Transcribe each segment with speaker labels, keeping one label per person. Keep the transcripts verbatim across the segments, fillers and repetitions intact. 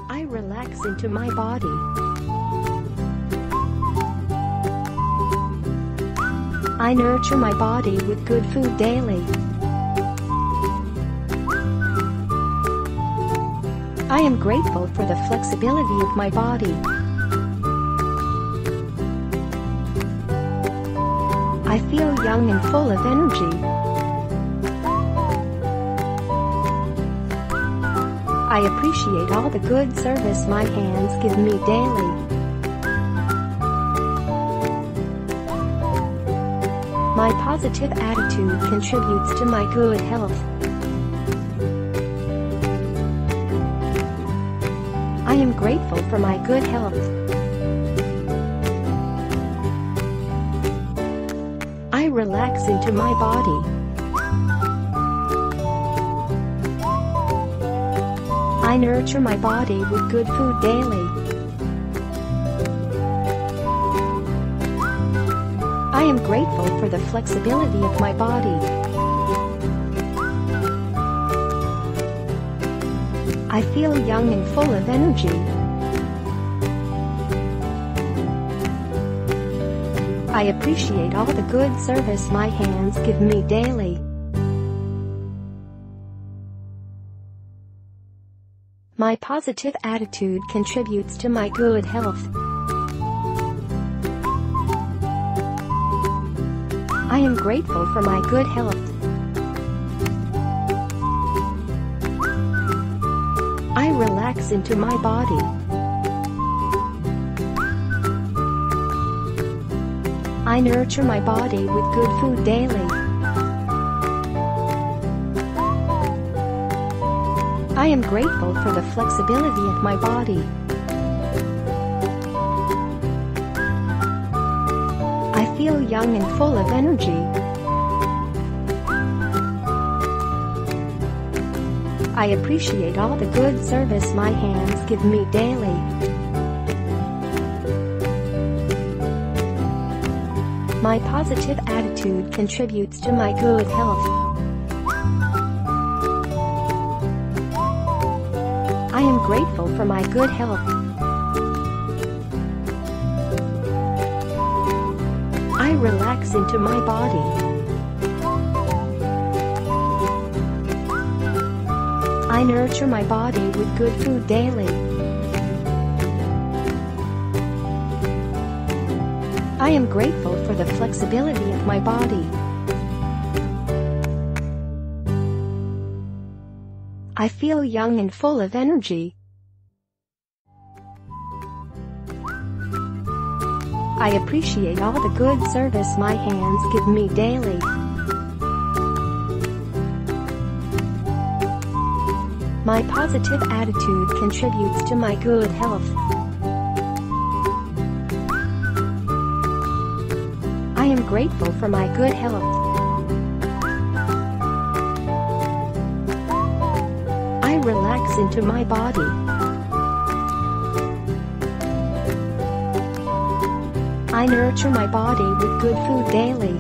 Speaker 1: I relax into my body. I nurture my body with good food daily. I am grateful for the flexibility of my body. I feel young and full of energy. I appreciate all the good service my hands give me daily. My positive attitude contributes to my good health. I am grateful for my good health. I relax into my body. I nurture my body with good food daily. I am grateful for the flexibility of my body. I feel young and full of energy. I appreciate all the good service my hands give me daily. My positive attitude contributes to my good health. I am grateful for my good health. I relax into my body. I nurture my body with good food daily. I am grateful for the flexibility of my body. I feel young and full of energy. I appreciate all the good service my hands give me daily. My positive attitude contributes to my good health. I am grateful for my good health. I relax into my body. I nurture my body with good food daily. I am grateful for the flexibility of my body. I feel young and full of energy. I appreciate all the good service my hands give me daily. My positive attitude contributes to my good health. I am grateful for my good health. I relax into my body. I nurture my body with good food daily.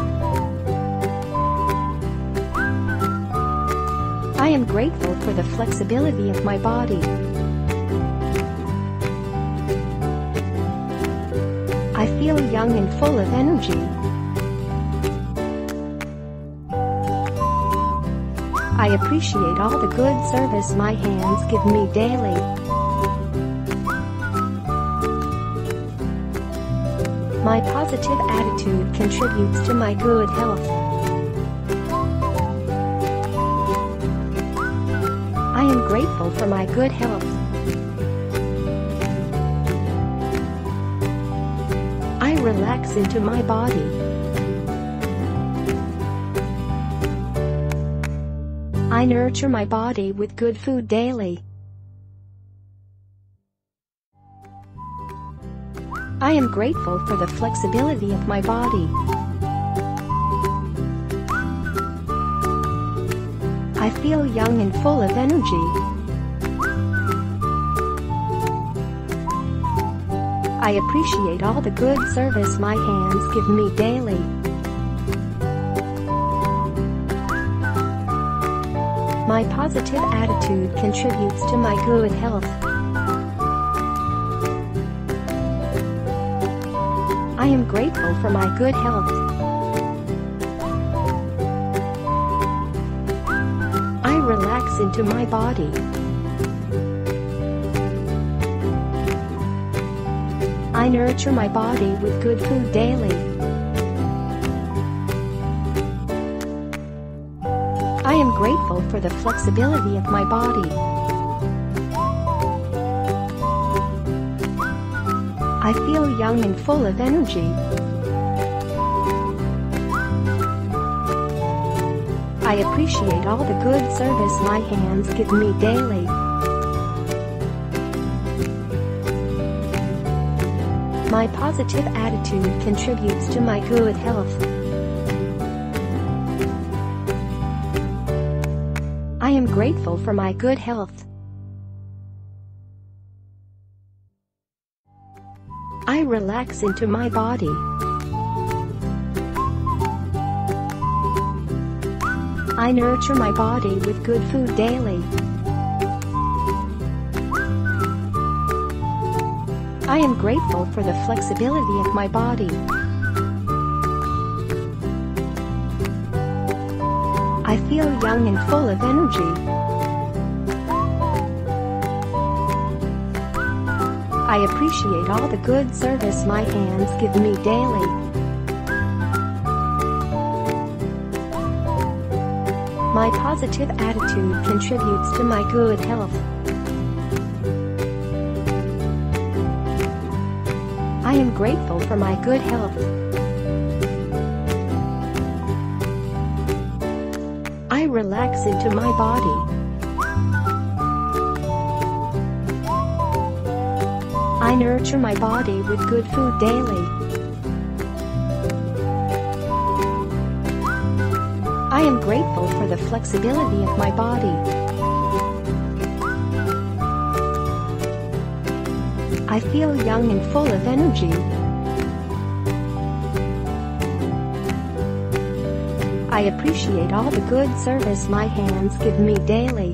Speaker 1: I am grateful for the flexibility of my body. I feel young and full of energy. I appreciate all the good service my hands give me daily. My positive attitude contributes to my good health. I am grateful for my good health. I relax into my body. I nurture my body with good food daily. I am grateful for the flexibility of my body. I feel young and full of energy. I appreciate all the good service my hands give me daily. My positive attitude contributes to my good health. I am grateful for my good health. I relax into my body. I nurture my body with good food daily. I am grateful for the flexibility of my body. I feel young and full of energy. I appreciate all the good service my hands give me daily. My positive attitude contributes to my good health. I am grateful for my good health. I relax into my body. I nurture my body with good food daily. I am grateful for the flexibility of my body. I feel young and full of energy. I appreciate all the good service my hands give me daily. My positive attitude contributes to my good health. I am grateful for my good health. I relax into my body. I nurture my body with good food daily. I am grateful for the flexibility of my body. I feel young and full of energy. I appreciate all the good service my hands give me daily.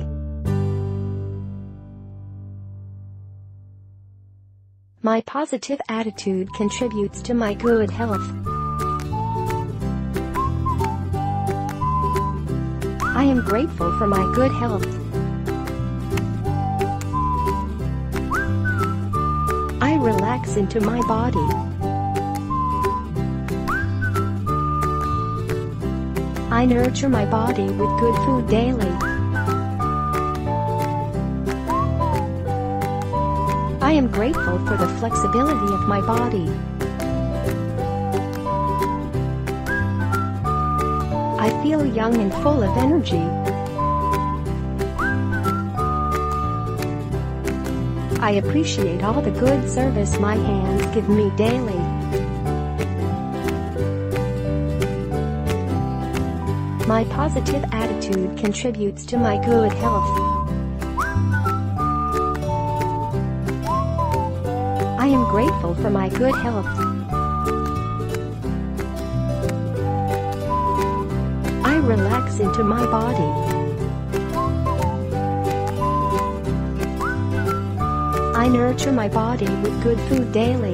Speaker 1: My positive attitude contributes to my good health. I am grateful for my good health. I relax into my body. I nurture my body with good food daily. I am grateful for the flexibility of my body. I feel young and full of energy. I appreciate all the good service my hands give me daily. My positive attitude contributes to my good health. I am grateful for my good health. I relax into my body. I nurture my body with good food daily.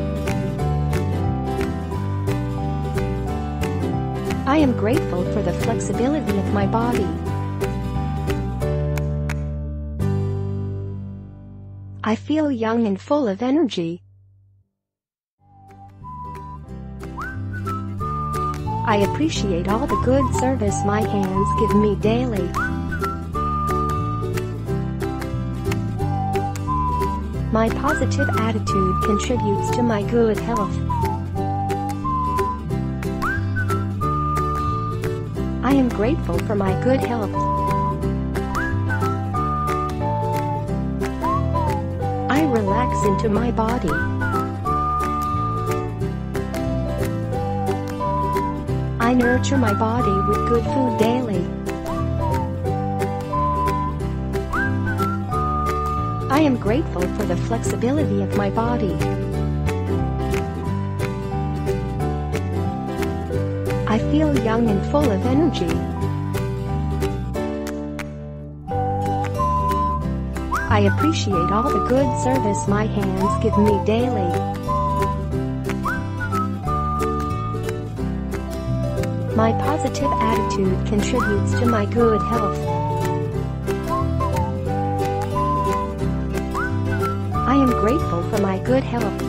Speaker 1: I am grateful for the flexibility of my body. I feel young and full of energy. I appreciate all the good service my hands give me daily. My positive attitude contributes to my good health. I am grateful for my good health. I relax into my body. I nurture my body with good food daily. I am grateful for the flexibility of my body. I feel young and full of energy. I appreciate all the good service my hands give me daily. My positive attitude contributes to my good health. I am grateful for my good health.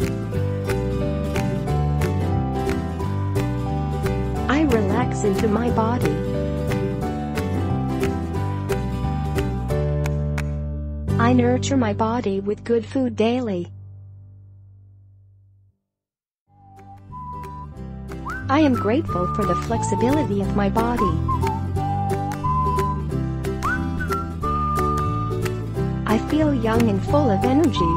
Speaker 1: I relax into my body. I nurture my body with good food daily. I am grateful for the flexibility of my body. I feel young and full of energy.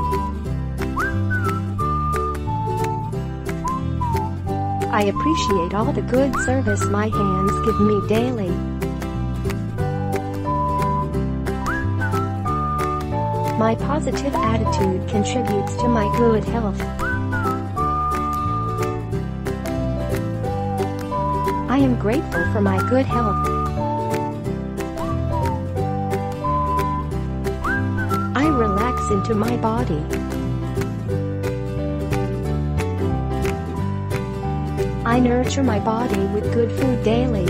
Speaker 1: I appreciate all the good service my hands give me daily. My positive attitude contributes to my good health. I am grateful for my good health. I relax into my body. I nurture my body with good food daily.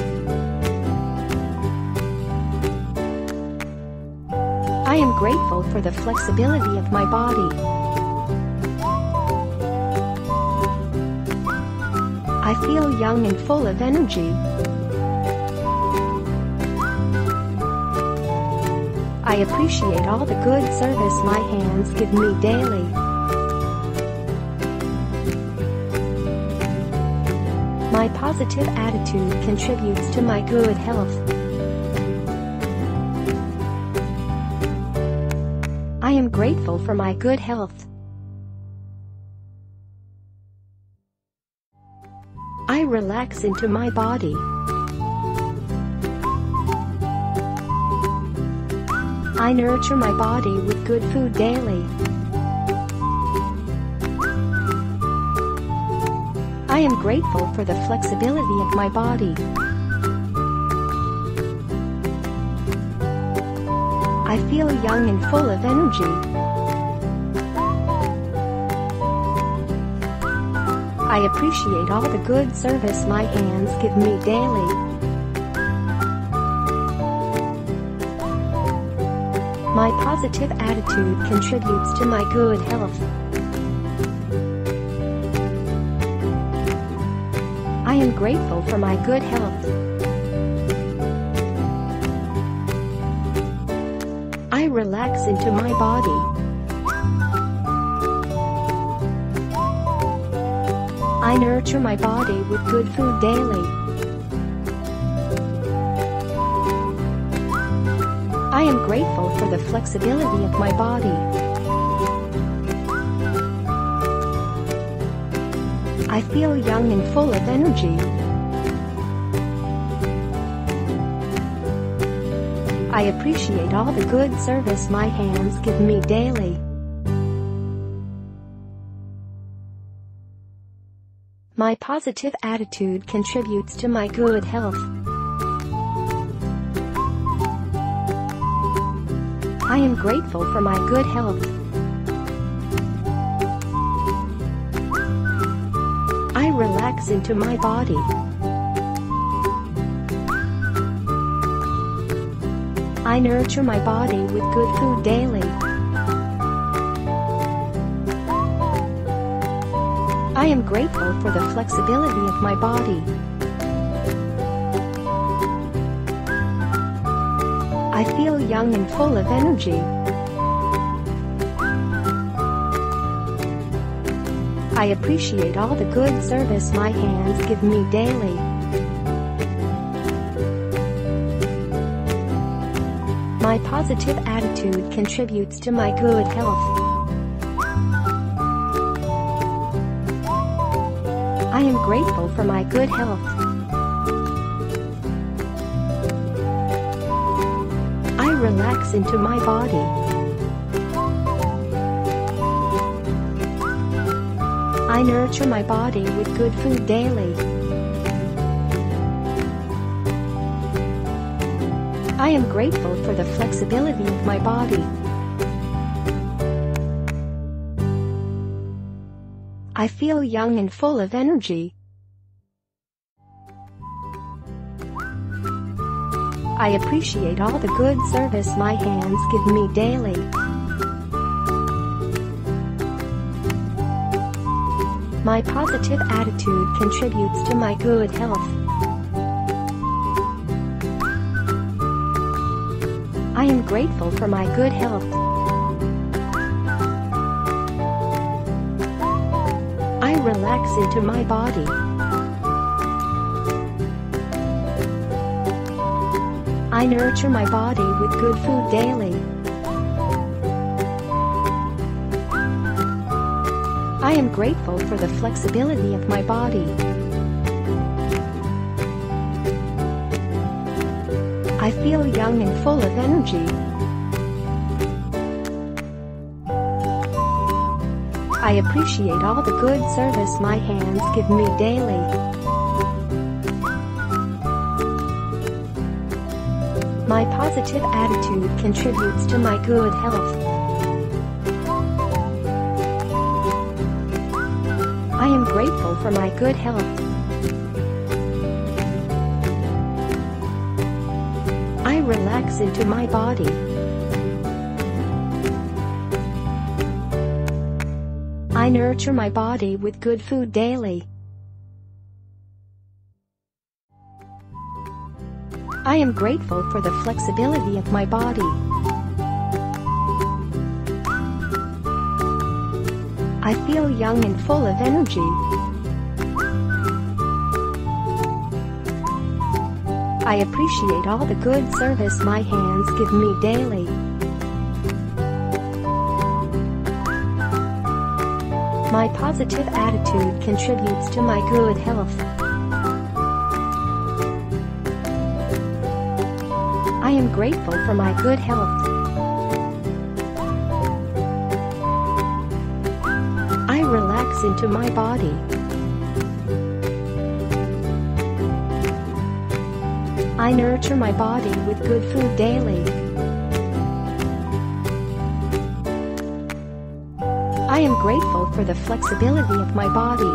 Speaker 1: I am grateful for the flexibility of my body. I feel young and full of energy. I appreciate all the good service my hands give me daily. My positive attitude contributes to my good health. I am grateful for my good health. I relax into my body. I nurture my body with good food daily. I am grateful for the flexibility of my body. I feel young and full of energy. I appreciate all the good service my hands give me daily. My positive attitude contributes to my good health. I am grateful for my good health. I relax into my body. I nurture my body with good food daily. I am grateful for the flexibility of my body. I feel young and full of energy. I appreciate all the good service my hands give me daily. My positive attitude contributes to my good health. I am grateful for my good health. I relax into my body. I nurture my body with good food daily. I am grateful for the flexibility of my body. I feel young and full of energy. I appreciate all the good service my hands give me daily. My positive attitude contributes to my good health. I am grateful for my good health. I relax into my body. I nurture my body with good food daily. I am grateful for the flexibility of my body. I feel young and full of energy. I appreciate all the good service my hands give me daily. My positive attitude contributes to my good health. I am grateful for my good health. I relax into my body. I nurture my body with good food daily. I am grateful for the flexibility of my body. I feel young and full of energy. I appreciate all the good service my hands give me daily. My positive attitude contributes to my good health. I am grateful for my good health. I relax into my body. I nurture my body with good food daily. I am grateful for the flexibility of my body. I feel young and full of energy. I appreciate all the good service my hands give me daily. My positive attitude contributes to my good health. I am grateful for my good health. I relax into my body. I nurture my body with good food daily. I am grateful for the flexibility of my body.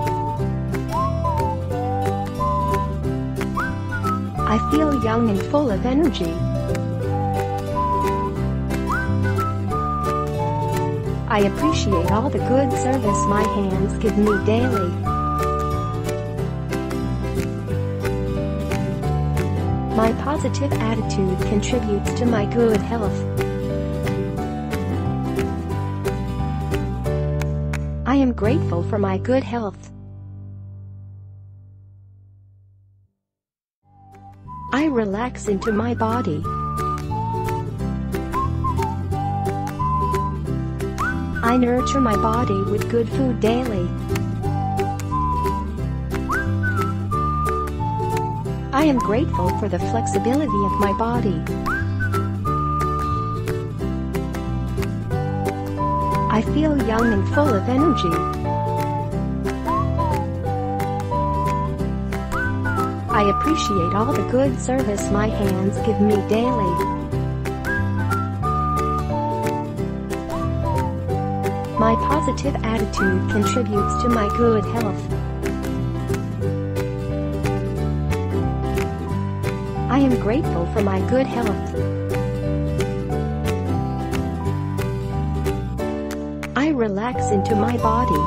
Speaker 1: I feel young and full of energy. I appreciate all the good service my hands give me daily. My positive attitude contributes to my good health. I am grateful for my good health. I relax into my body. I nurture my body with good food daily. I am grateful for the flexibility of my body. I feel young and full of energy. I appreciate all the good service my hands give me daily. My positive attitude contributes to my good health. I am grateful for my good health. I relax into my body.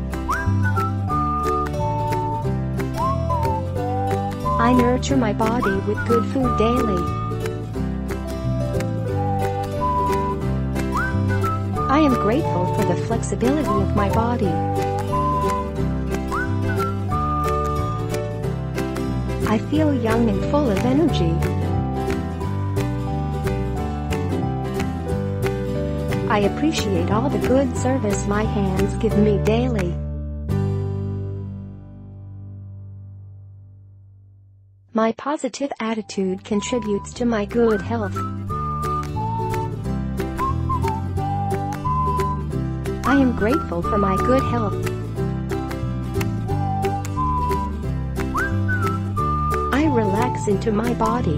Speaker 1: I nurture my body with good food daily. I am grateful for the flexibility of my body. I feel young and full of energy. I appreciate all the good service my hands give me daily. My positive attitude contributes to my good health. I am grateful for my good health. I relax into my body.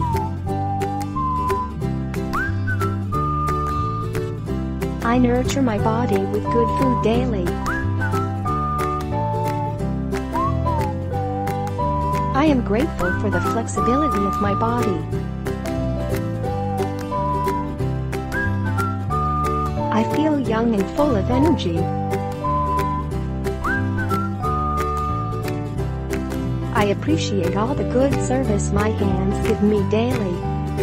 Speaker 1: I nurture my body with good food daily. I am grateful for the flexibility of my body. I feel young and full of energy. I appreciate all the good service my hands give me daily.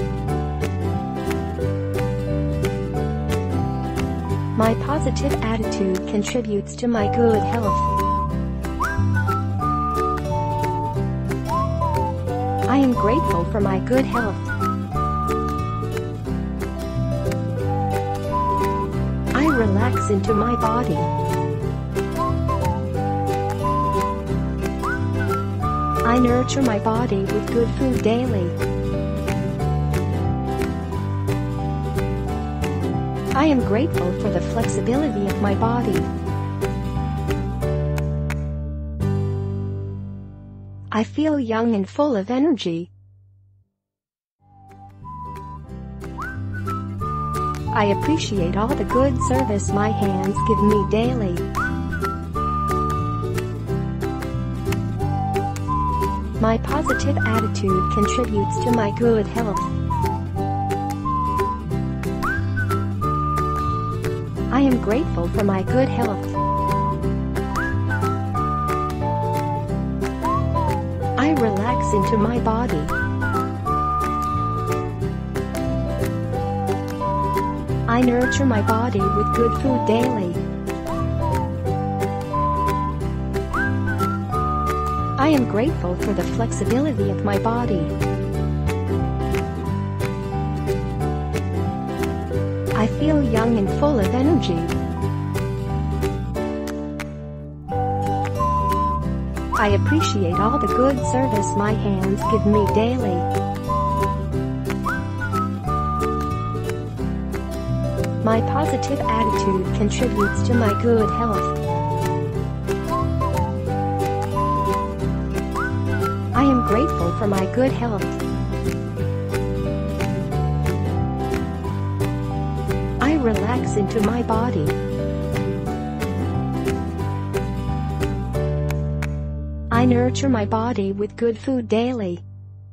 Speaker 1: My positive attitude contributes to my good health. I am grateful for my good health. I relax into my body. I nurture my body with good food daily. I am grateful for the flexibility of my body. I feel young and full of energy. I appreciate all the good service my hands give me daily. My positive attitude contributes to my good health. I am grateful for my good health. I relax into my body. I nurture my body with good food daily. I am grateful for the flexibility of my body. I feel young and full of energy. I appreciate all the good service my hands give me daily. My positive attitude contributes to my good health. I am grateful for my good health. I relax into my body. I nurture my body with good food daily.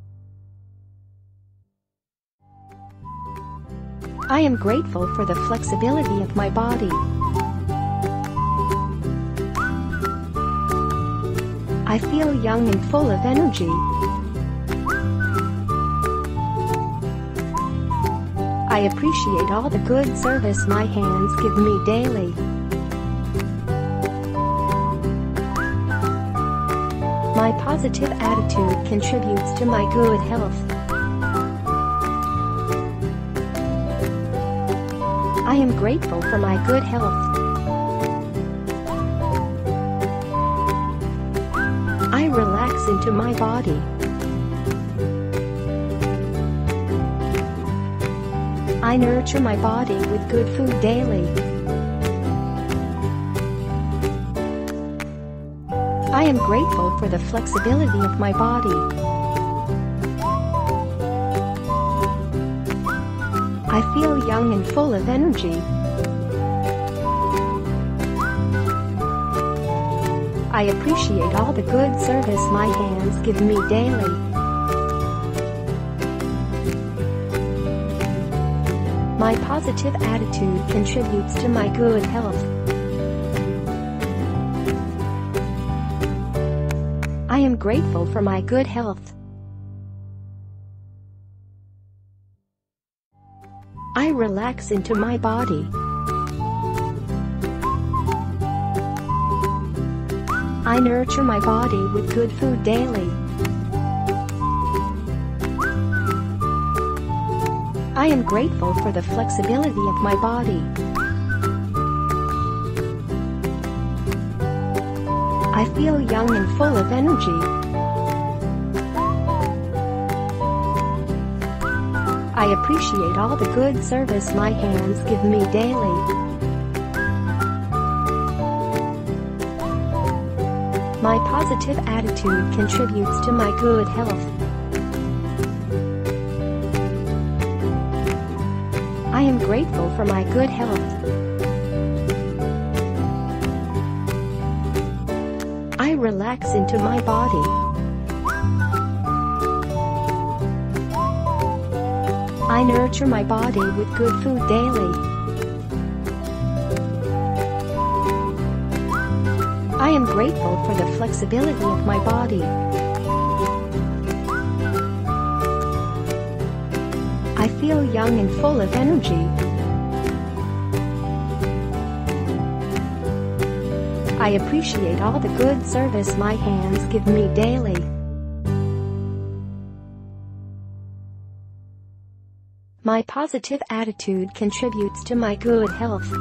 Speaker 1: I am grateful for the flexibility of my body. I feel young and full of energy. I appreciate all the good service my hands give me daily. My positive attitude contributes to my good health. I am grateful for my good health. I relax into my body. I nurture my body with good food daily. I am grateful for the flexibility of my body. I feel young and full of energy. I appreciate all the good service my hands give me daily. My positive attitude contributes to my good health. I am grateful for my good health. I relax into my body. I nurture my body with good food daily. I am grateful for the flexibility of my body. I feel young and full of energy. I appreciate all the good service my hands give me daily. My positive attitude contributes to my good health. I am grateful for my good health. I relax into my body. I nurture my body with good food daily. I am grateful for the flexibility of my body. I feel young and full of energy. I appreciate all the good service my hands give me daily. My positive attitude contributes to my good health.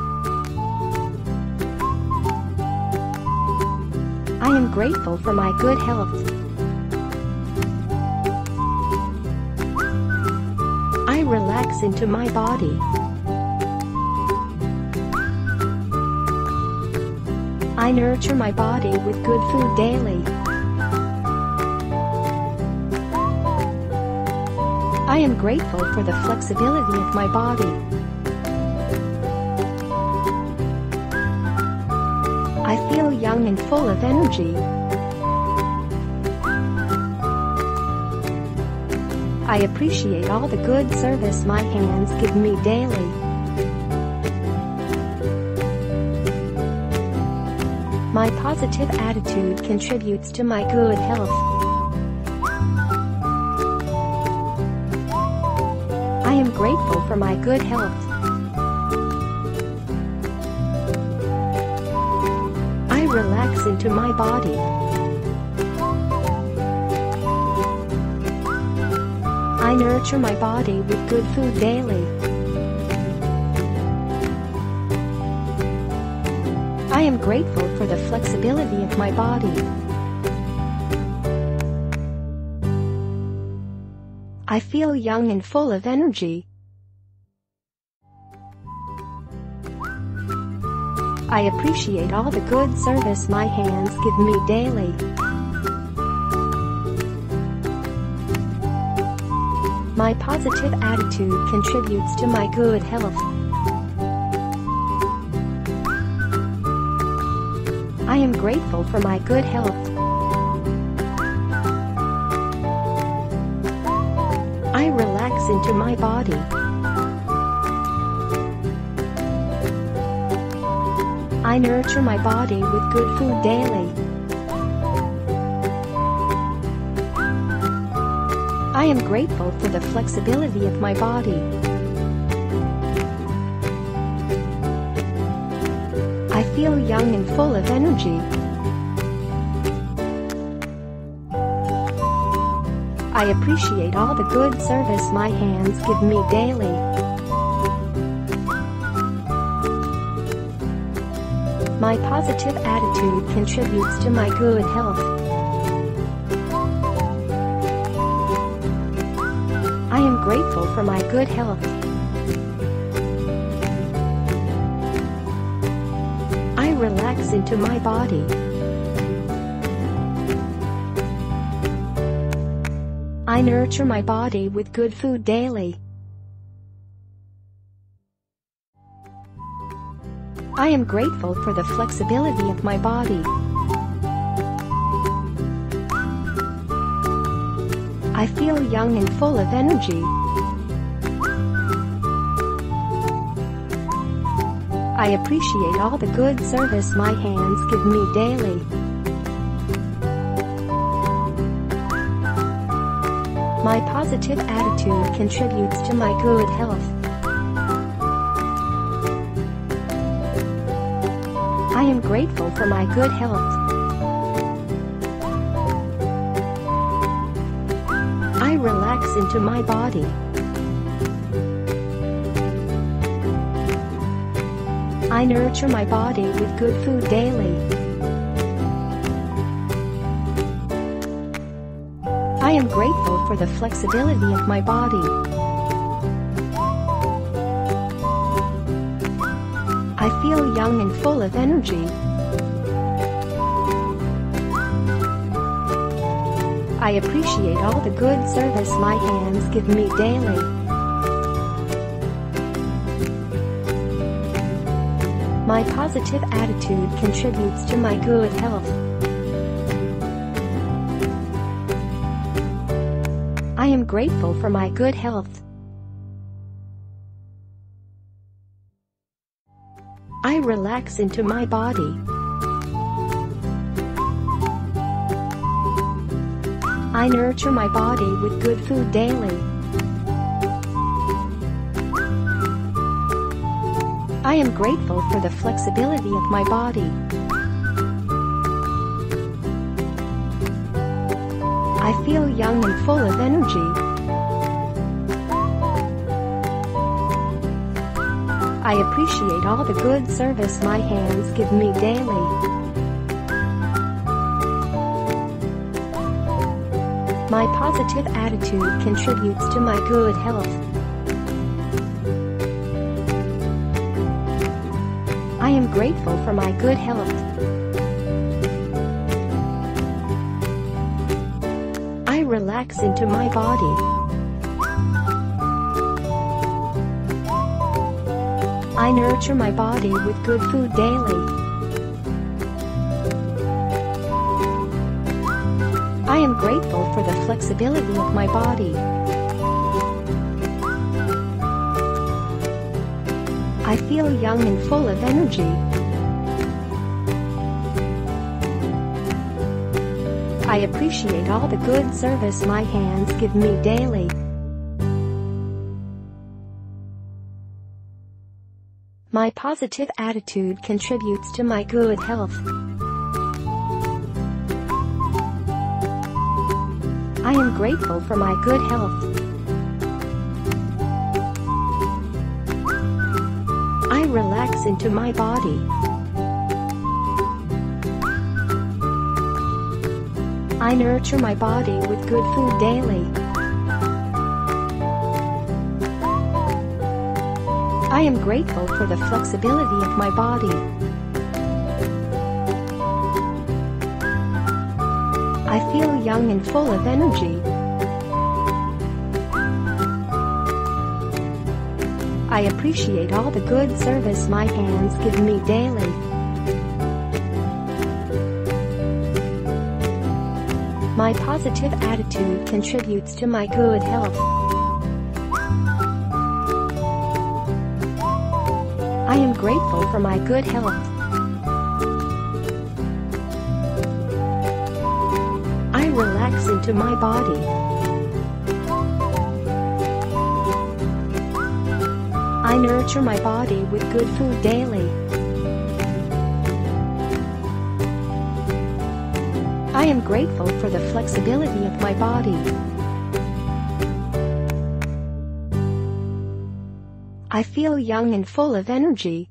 Speaker 1: I am grateful for my good health. I relax into my body. I nurture my body with good food daily. I am grateful for the flexibility of my body. I feel young and full of energy. I appreciate all the good service my hands give me daily. My positive attitude contributes to my good health. I am grateful for my good health. I relax into my body. I nurture my body with good food daily. I am grateful for the flexibility of my body. I feel young and full of energy. I appreciate all the good service my hands give me daily. My positive attitude contributes to my good health. I am grateful for my good health. I relax into my body. I nurture my body with good food daily. I am grateful for the flexibility of my body. I feel young and full of energy. I appreciate all the good service my hands give me daily. My positive attitude contributes to my good health. I am grateful for my good health. I relax into my body. I nurture my body with good food daily. I am grateful for the flexibility of my body. I feel young and full of energy. I appreciate all the good service my hands give me daily. My positive attitude contributes to my good health. I am grateful for my good health. I relax into my body. I nurture my body with good food daily. I am grateful for the flexibility of my body. I feel young and full of energy. I appreciate all the good service my hands give me daily. My positive attitude contributes to my good health. I am grateful for my good health. I relax into my body. I nurture my body with good food daily. I am grateful for the flexibility of my body. I feel young and full of energy. I appreciate all the good service my hands give me daily. My positive attitude contributes to my good health. I am grateful for my good health. I relax into my body. I nurture my body with good food daily. I am grateful for the flexibility of my body. I feel young and full of energy. I appreciate all the good service my hands give me daily. My positive attitude contributes to my good health. I am grateful for my good health. I relax into my body. I nurture my body with good food daily. I am grateful for the flexibility of my body. I feel young and full of energy. I appreciate all the good service my hands give me daily. My positive attitude contributes to my good health. I am grateful for my good health. I relax into my body. I nurture my body with good food daily. I am grateful for the flexibility of my body. I feel young and full of energy.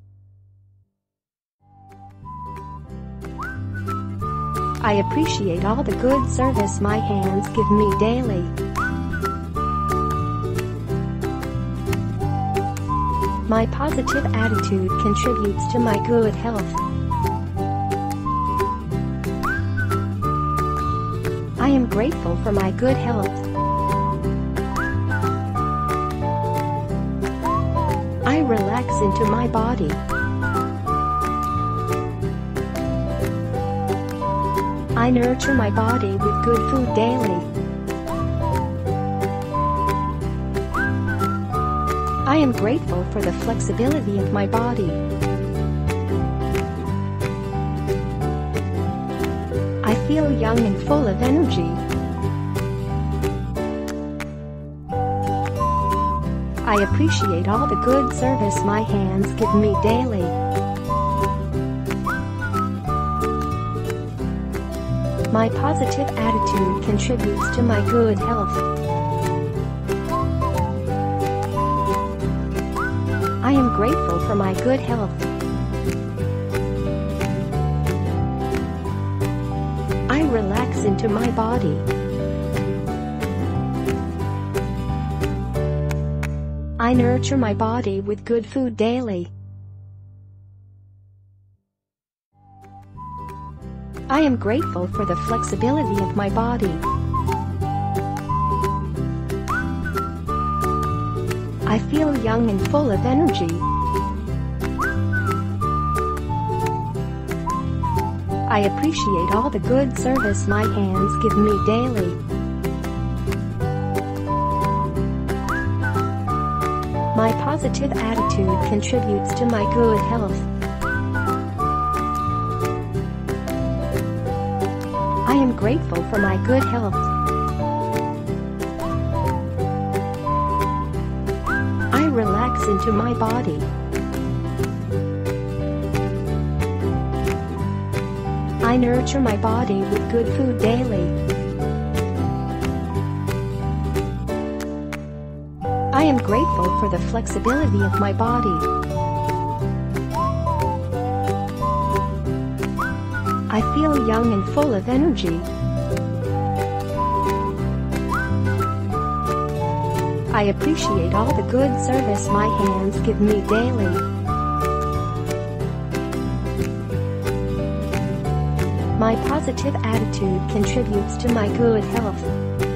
Speaker 1: I appreciate all the good service my hands give me daily. My positive attitude contributes to my good health. I am grateful for my good health. I relax into my body. I nurture my body with good food daily. I am grateful for the flexibility of my body. I feel young and full of energy. I appreciate all the good service my hands give me daily. My positive attitude contributes to my good health. I am grateful for my good health. I relax into my body. I nurture my body with good food daily. I am grateful for the flexibility of my body. I feel young and full of energy. I appreciate all the good service my hands give me daily. My positive attitude contributes to my good health. I am grateful for my good health. relax into my body. I nurture my body with good food daily. I am grateful for the flexibility of my body. I feel young and full of energy. I appreciate all the good service my hands give me daily. My positive attitude contributes to my good health.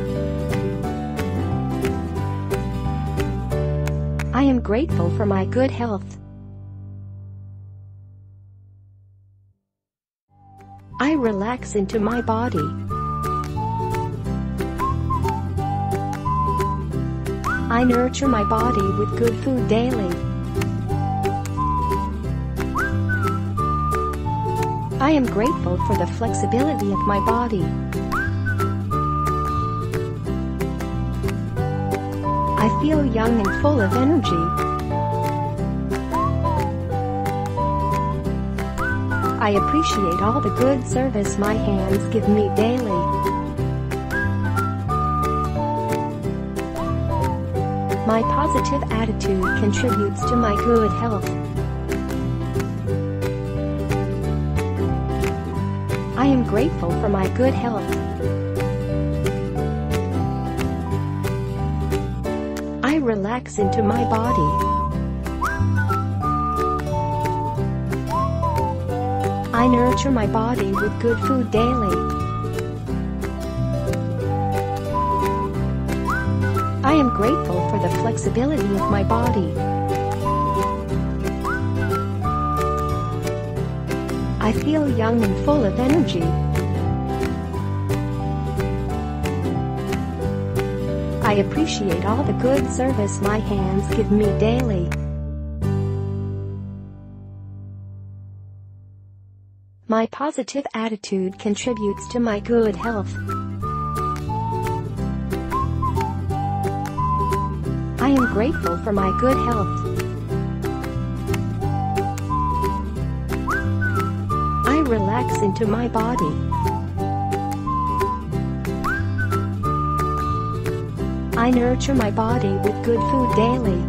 Speaker 1: I am grateful for my good health. I relax into my body. I nurture my body with good food daily. I am grateful for the flexibility of my body. I feel young and full of energy. I appreciate all the good service my hands give me daily. My positive attitude contributes to my good health. I am grateful for my good health. I relax into my body. I nurture my body with good food daily. I am grateful for the flexibility of my body. I feel young and full of energy. I appreciate all the good service my hands give me daily. My positive attitude contributes to my good health. I am grateful for my good health. I relax into my body. I nurture my body with good food daily.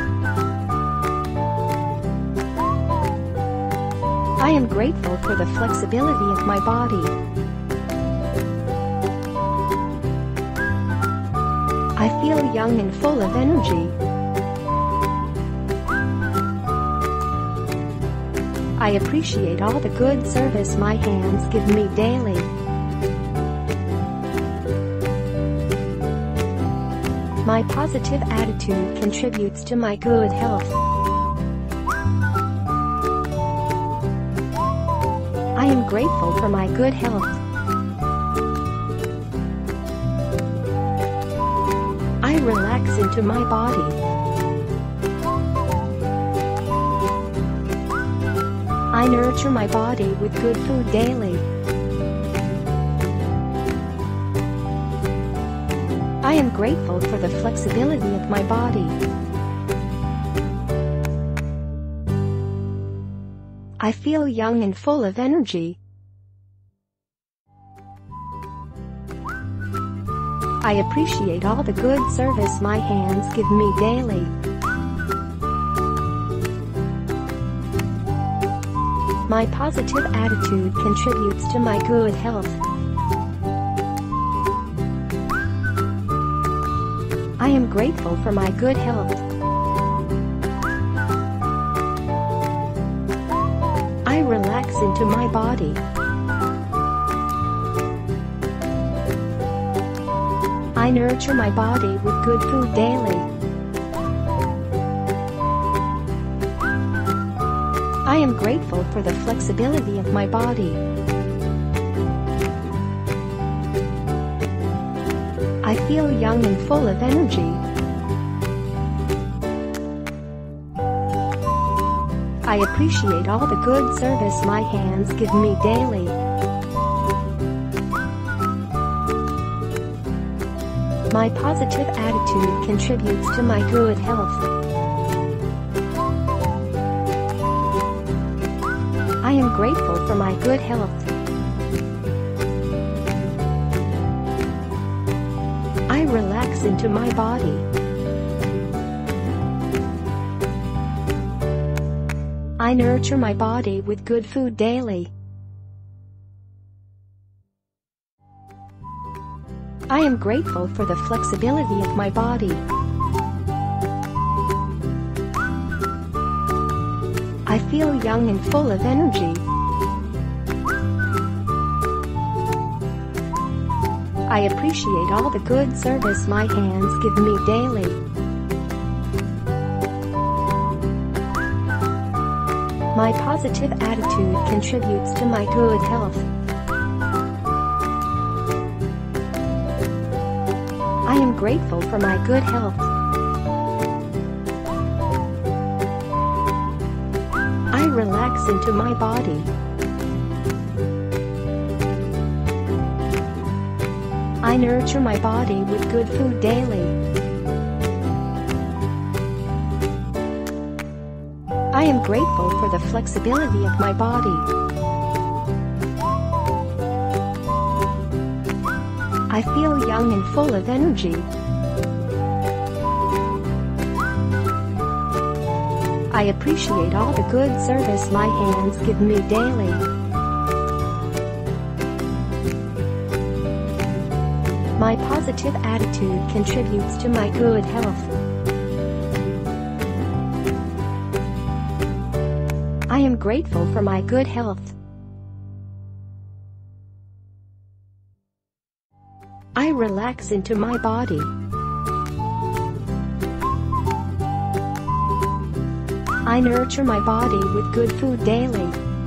Speaker 1: I am grateful for the flexibility of my body. I feel young and full of energy. I appreciate all the good service my hands give me daily. My positive attitude contributes to my good health. I am grateful for my good health. I relax into my body. I nurture my body with good food daily. I am grateful for the flexibility of my body. I feel young and full of energy. I appreciate all the good service my hands give me daily. My positive attitude contributes to my good health. I am grateful for my good health. I relax into my body. I nurture my body with good food daily. I am grateful for the flexibility of my body. I feel young and full of energy. I appreciate all the good service my hands give me daily. My positive attitude contributes to my good health. I am grateful for my good health. I relax into my body. I nurture my body with good food daily. I am grateful for the flexibility of my body. I feel young and full of energy. I appreciate all the good service my hands give me daily. My positive attitude contributes to my good health. I am grateful for my good health. I relax into my body. I nurture my body with good food daily. I am grateful for the flexibility of my body. I feel young and full of energy. I appreciate all the good service my hands give me daily. My positive attitude contributes to my good health. I am grateful for my good health. I relax into my body. I nurture my body with good food daily.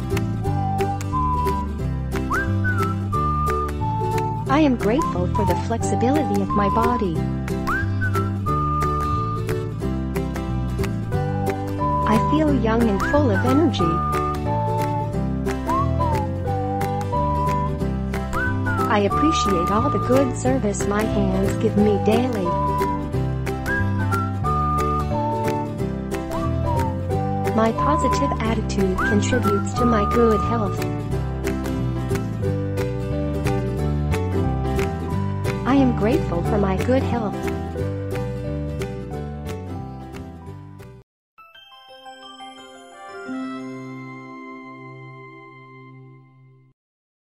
Speaker 1: I am grateful for the flexibility of my body. I feel young and full of energy. I appreciate all the good service my hands give me daily. My positive attitude contributes to my good health. I am grateful for my good health.